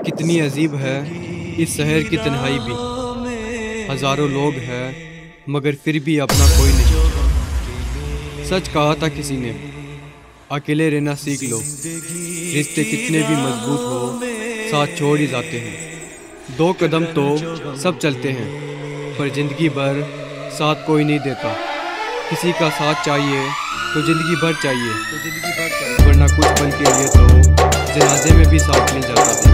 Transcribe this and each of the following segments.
कितनी अजीब है इस शहर की तन्हाई भी। हजारों लोग हैं मगर फिर भी अपना कोई नहीं। सच कहा था किसी ने, अकेले रहना सीख लो। रिश्ते कितने भी मजबूत हो साथ छोड़ ही जाते हैं। 2 कदम तो सब चलते हैं पर जिंदगी भर साथ कोई नहीं देता। किसी का साथ चाहिए तो जिंदगी भर चाहिए, वरना कुछ पल के लिए तो जनाजे में भी साथ नहीं जाता।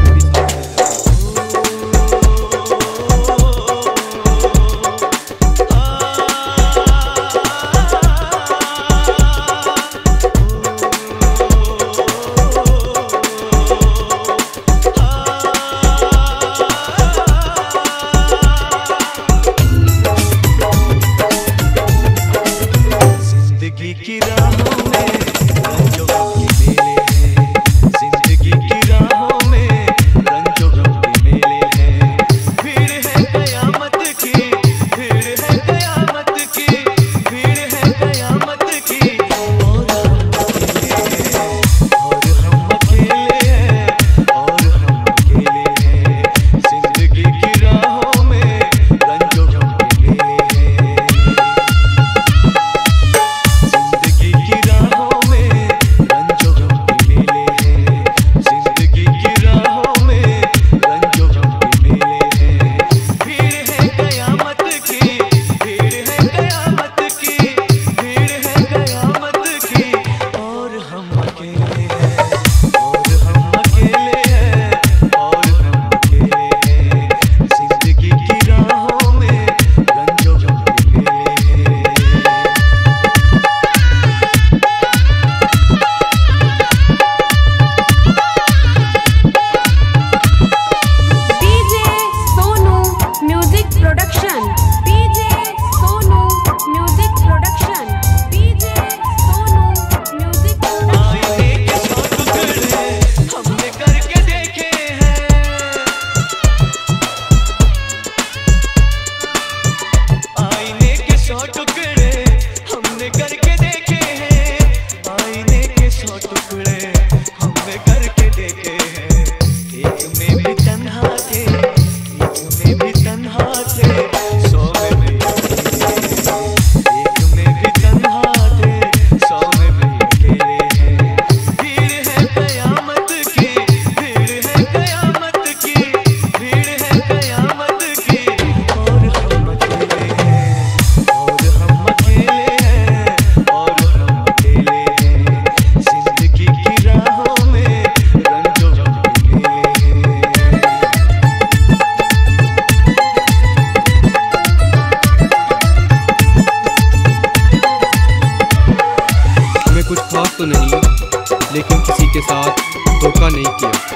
तो नहीं, लेकिन किसी के साथ धोखा नहीं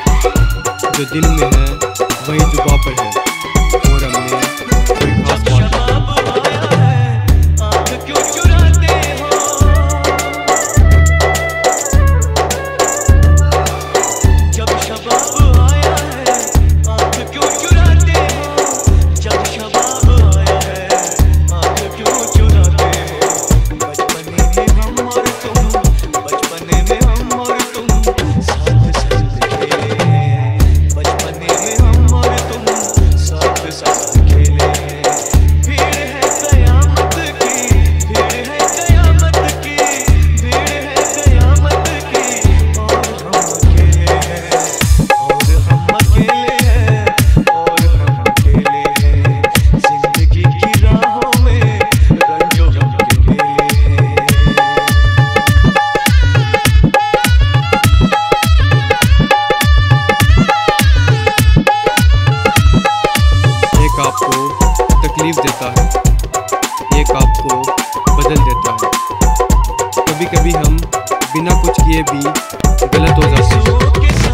किया। जो दिल में है वही जुबान पर है, और हमने कोई खास बात तकलीफ देता है, एक आपको बदल देता है। कभी कभी हम बिना कुछ किए भी गलत हो जाते हैं।